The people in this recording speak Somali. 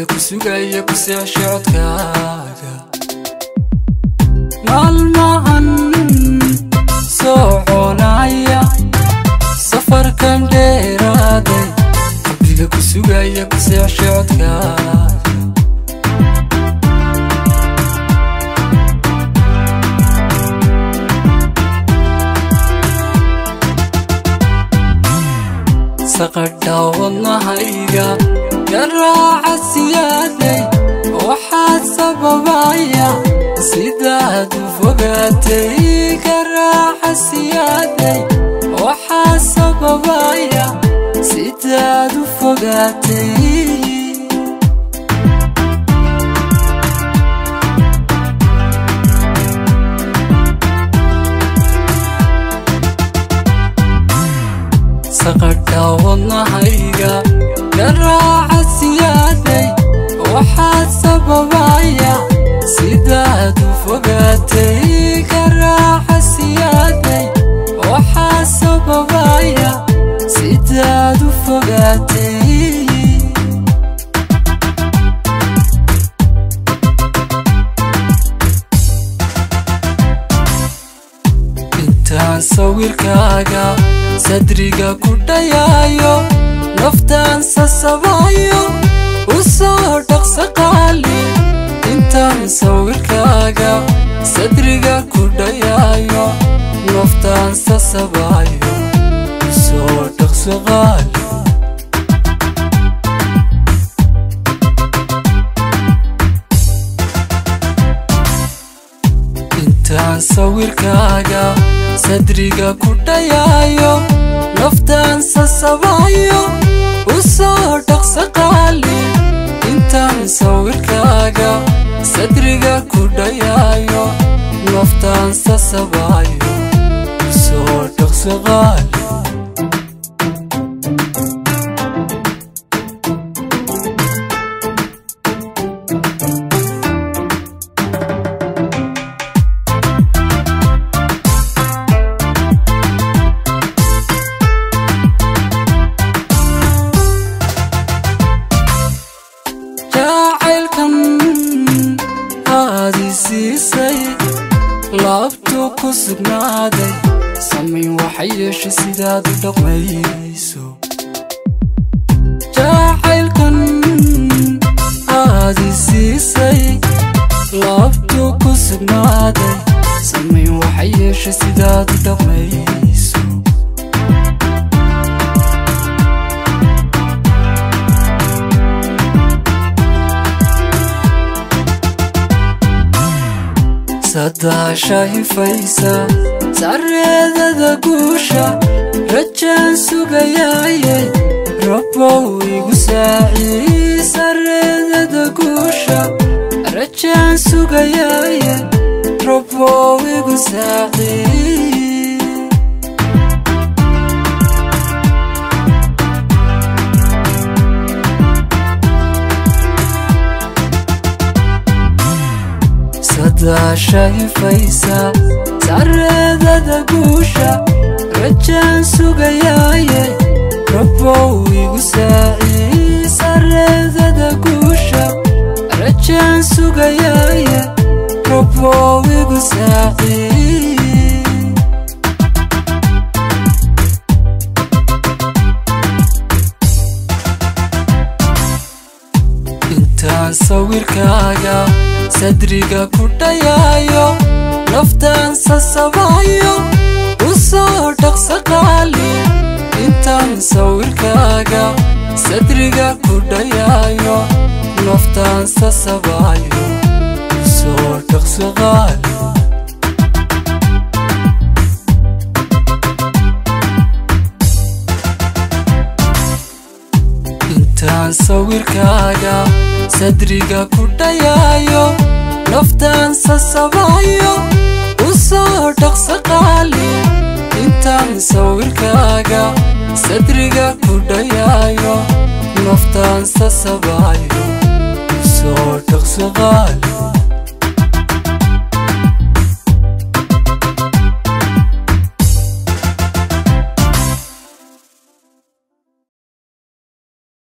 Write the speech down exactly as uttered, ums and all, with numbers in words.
qalbiga ku sugaya ku seexshay codkaaga maalmahan soconaya safarkan dheeraaday qalbiga ku sugaya ku seexshay codkaaga saqadha wadnahayga garaaca siyaaday waxaad sababaya sidaad u fogaatay garaaca siyaaday waxaad sababaya sidaad u fogaatay saqadha wadnahayga garaaca siyaaday waxaad sababaya sidaad u fogaatay garaaca siyaaday waxaad sababaya sidaad u fogaatay intaan sawirkaaga sadriga ku dhayayo naftaan sasabayo u soo dhaqsa qaali intaan sawirkaaga sadriga ku dhayayo naftaan sasabayo u soo dhaqsa qaali intaan sawirkaaga sadriga ku dhayayo naftaan sasabayo u soo dhaqsa qaali intaan sawirkaaga sadriga ku dhayayo naftaan sasabayo u soo dhaqsa qaali laabtu ku sugnaaday samayn waxay yeeshay sidaad u dhaqmayso jacaylkan aad i siisay laabtu ku sugnaaday samayn waxay yeeshay sidaad u dhaqmayso sadaasha hifaysa sareedada guusha rajaan sugayaaye rabbow igu saacii sareedada guusha rajaan sugayaaye rabbow igu saacii sadaasha hifaysa sareedada guusha rajaan sugayaaye rabbow igu saacii sareedada guusha rajaan sugayaaye rabbow igu saacii intaan sawirkaaga sadriga ku dhayayo naftaan sasabayo u soo dhaqsa qaali intaan sawirkaaga sadriga ku dhayayo naftaan sasabayo u soo dhaqsa qaali intaan sawirkaaga sadriga ku dhayayo naftaan sasabayo u soo dhaqsa qaali intaan sawirkaaga sadriga ku dhayayo naftaan sasabayo u soo dhaqsa qaali